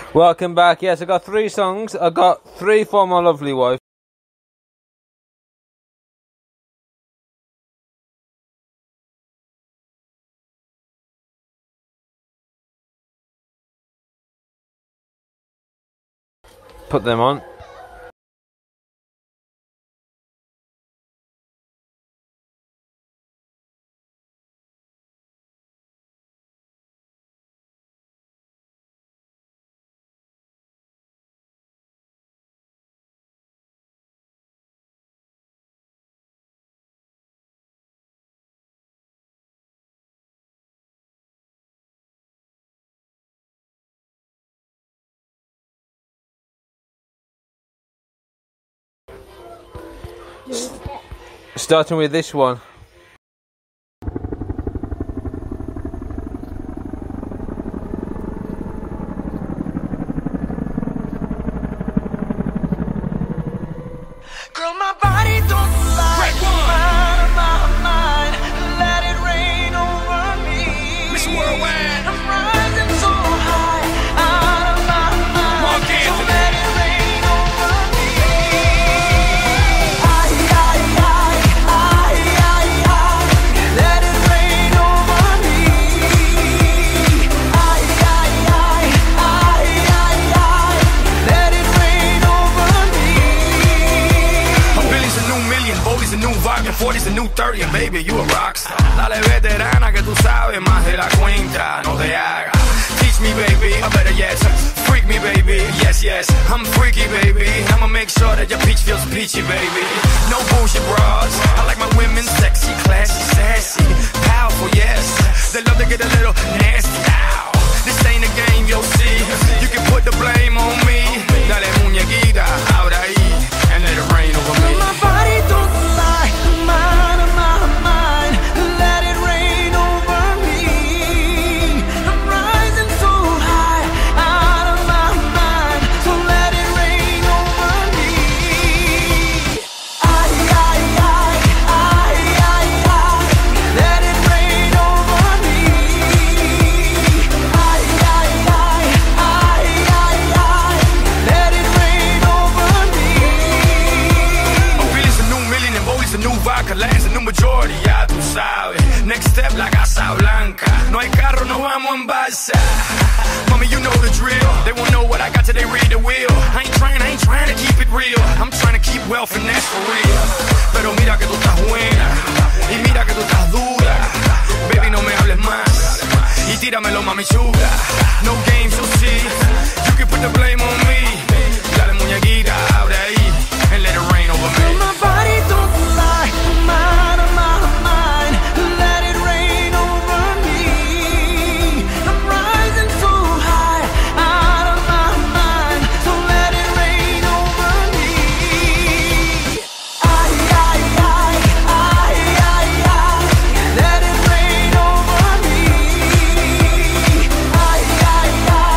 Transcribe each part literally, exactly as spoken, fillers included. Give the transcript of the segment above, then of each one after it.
Welcome back. Yes, I got three songs. I got three for my lovely wife. Put them on. Starting with this one. Girl, my body don't lie. Mind, my mind, let it rain over me. Miss Worldwide, I'm rising so high, out of my mind. So let it rain over me. I, I, I, I, I, I, let it rain over me. I, I, I, I, I, I, let it rain over me. Billy's a new million, Bodie's a new volume, forty's a new thirty, and baby, you a rockstar. Dale veterana que tú sabes más de la cuenta, no te hagas. Teach me, baby, or better yet, freak me, baby. Yes, yes, I'm freaky, baby. I'ma make sure that your peach feels peachy, baby. No bullshit bras. I like my women sexy, classy, sassy, powerful, yes. They love to get a little nasty. Ow. This ain't a game, you'll see. You can put the blame on me. Dale muñequita, ahora ahí, and let it rain over me. My body don't lie, mind of my mind, let it rain over me. I'm rising so high, out of my mind, so let it rain over me. I, I, I, I, I, I, let it rain over me. I, I, I, I, I, I, let it rain over me. Billy's a new million and Bodie's a new vodka, Land's a new majority, ya tú sabes. Next step, la Casa Blanca. No hay carro, no vamos en balsa. Mommy, you know the drill. They won't know what I got till they read the wheel. I ain't trying, I ain't trying to keep it real. I'm trying to keep wealth and that's for real. Pero mira que tú estás buena y mira que tú estás dura. Baby, no me hables más y tíramelo, mami chula. No games, you'll see. You can put the blame on me. Dale muñequita, ahora ahí, and let it rain over me. My body don't lie, mind of my mind, let it rain over me. I'm rising so high, out of my mind, so let it rain over me. I, I, I, I, I, I, let it rain over me. I, I, I,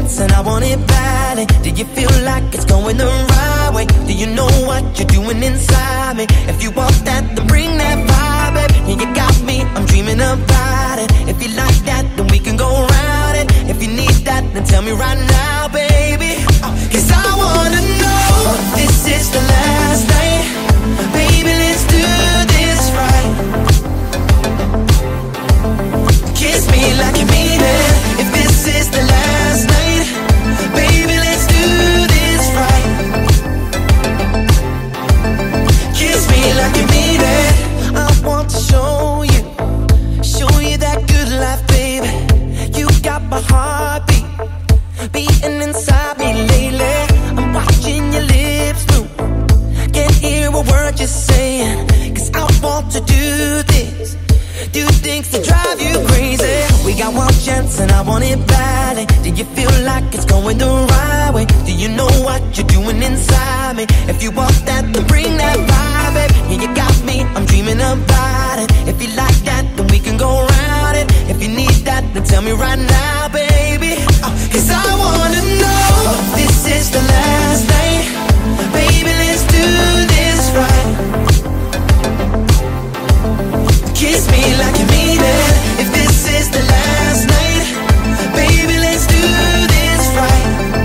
chance and I want it badly. Do you feel like it's going the right way? Do you know what you're doing inside me? If you want that, then bring that vibe, baby. Yeah, you got me, I'm dreaming about it. If you like that, then we can go round it. If you need that, then tell me right now, baby. Cause I wanna know if this is the last night. Baby, let's do this right. Kiss me like you mean it. If this is the last night, baby, let's do this right. Kiss me like you mean it. I want to show you, show you that good life, baby. You got my heartbeat beating inside me lately. I'm watching your lips move, can't hear a word you're saying. Cause I want to do this, do things to drive you crazy. We got one chance and I want it badly. Do you feel like it's going the right way? Do you know what you're doing inside me? If you want that, then bring that vibe, baby. Yeah, you got me, I'm dreaming about it. If you like that, then we can go round it. If you need that, then tell me right now, baby. uh, Cause I wanna know if this is the last night. Baby, let's do this right. Kiss me like you mean it. If this is the last night, baby, let's do this right.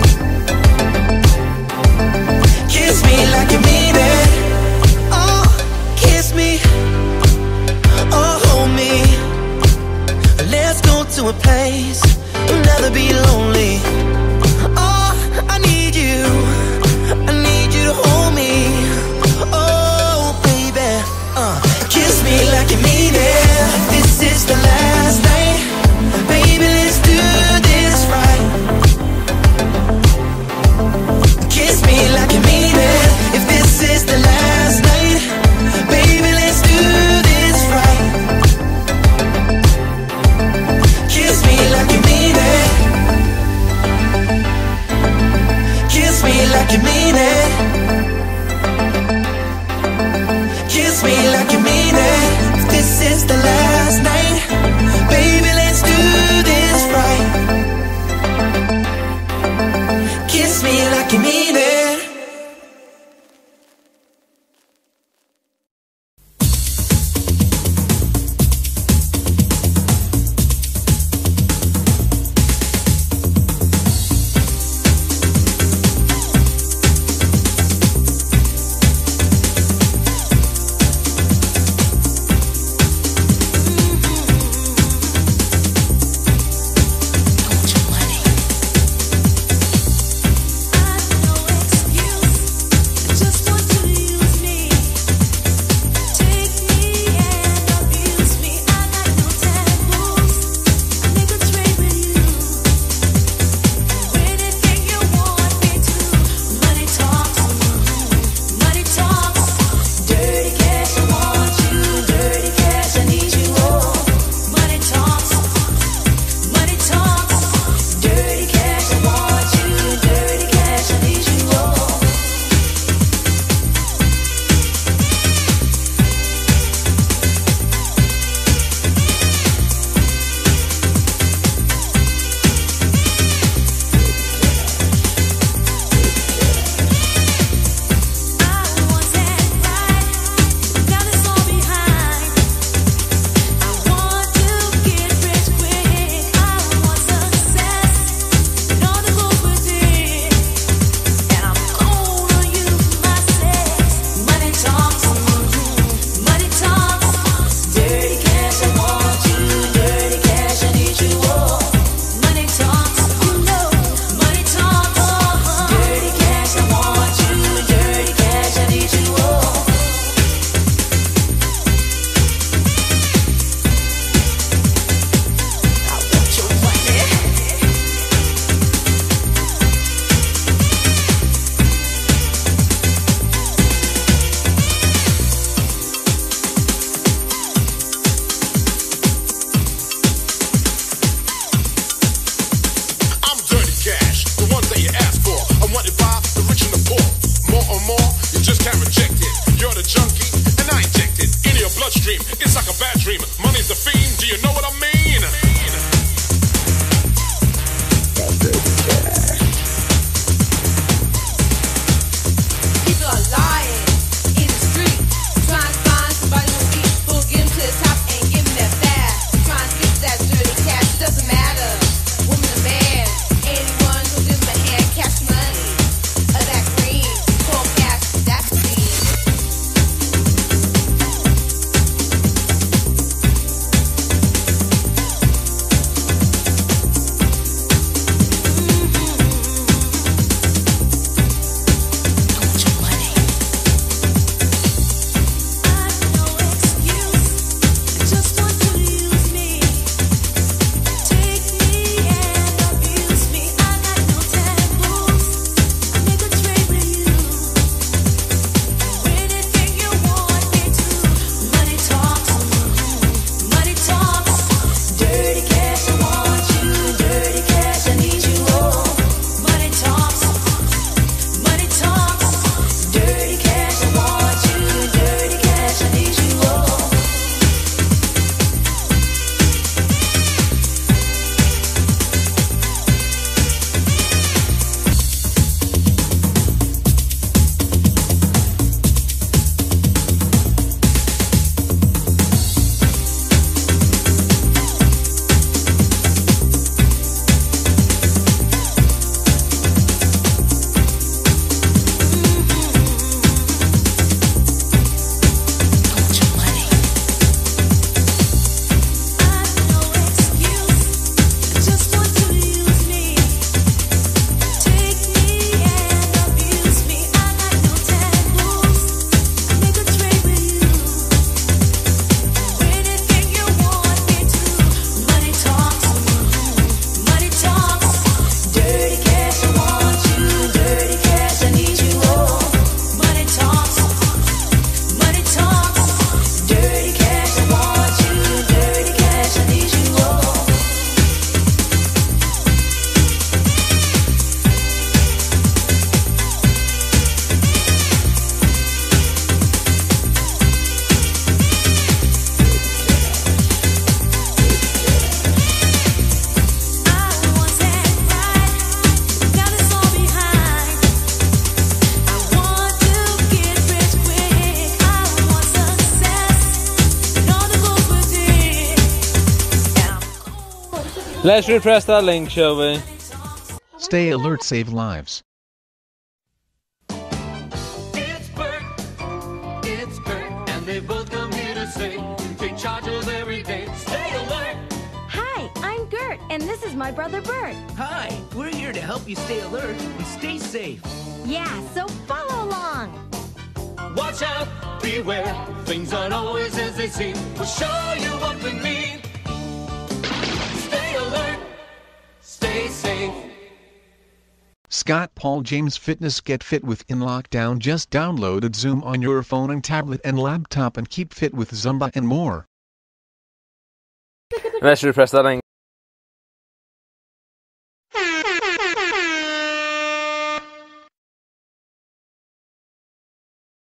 Kiss me like you mean it. Oh, kiss me. Oh, hold me. Let's go to a place you'll never be lonely. Oh, I need you. I need you to hold me. Oh, baby. Uh, kiss me like you mean it. This is the last night. Baby, let's do this right. Kiss me like you mean it. If this is the last night, baby, let's do this right. Kiss me like you mean it. Kiss me like you mean it. Kiss me like you mean it. If this is the last night, baby, let's do this right. Kiss me like you mean it. I know Let's repress that link, shall we? Stay alert, save lives. It's Bert, it's Bert, and they both come here to say, take charge of every day, stay alert. Hi, I'm Gert, and this is my brother Bert. Hi, we're here to help you stay alert and stay safe. Yeah, so follow along. Watch out, beware, things aren't always as they seem. We'll show you what we mean. Stay alert, stay safe. Scott Paul James Fitness. Get fit within lockdown. Just downloaded Zoom on your phone and tablet and laptop and keep fit with Zumba and more. Let's repress that link.